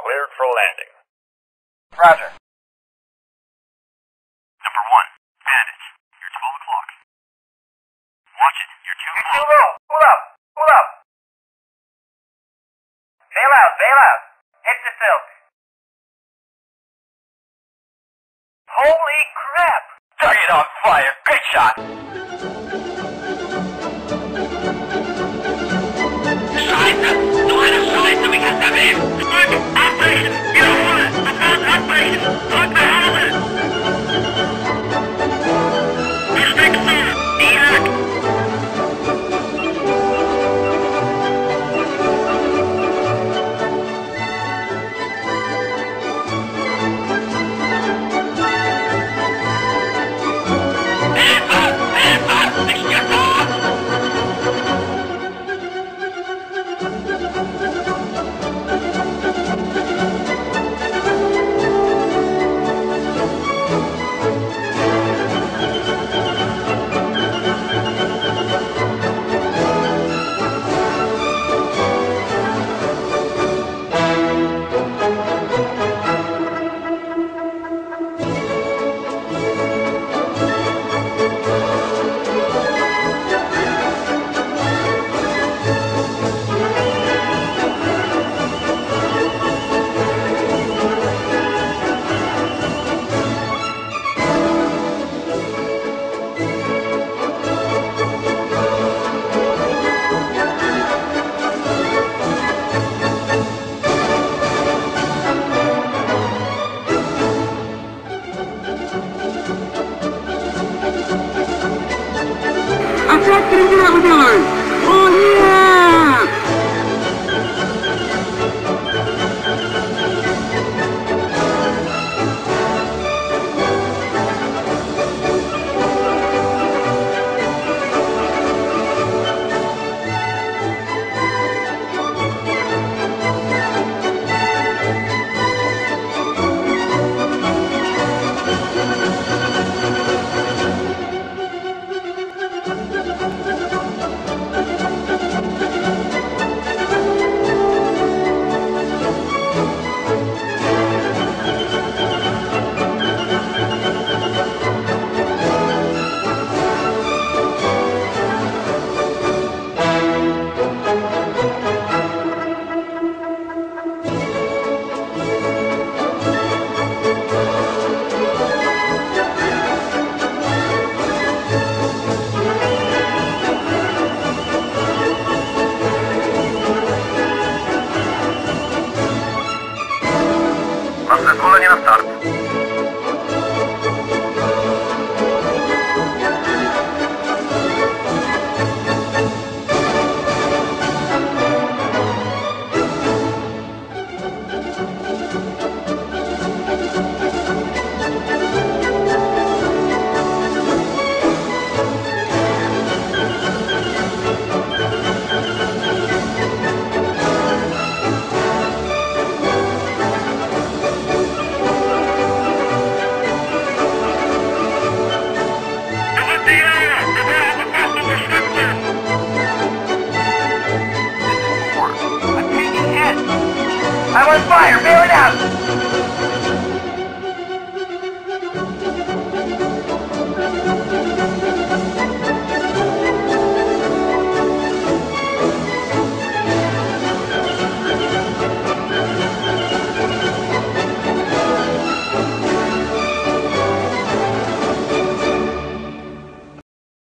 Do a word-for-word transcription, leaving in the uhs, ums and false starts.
cleared for landing. Roger. Number one, Bandit. You're twelve o'clock. Watch it. You're too You're low. too low. Pull up. Pull up. Bail out. Bail out. Hit the silk. Holy crap! Target on fire. Great shot. Scheiße! So eine Scheiße, wie kannst du leben? Drück! Abbrechen! Wiederhole! Sofort abbrechen! Drück nach Hause! Du steckst zu! Direkt! Hilfe! Hilfe! Ich bin tot! Mam zezwolenie na start. I'm on fire! Bail it out!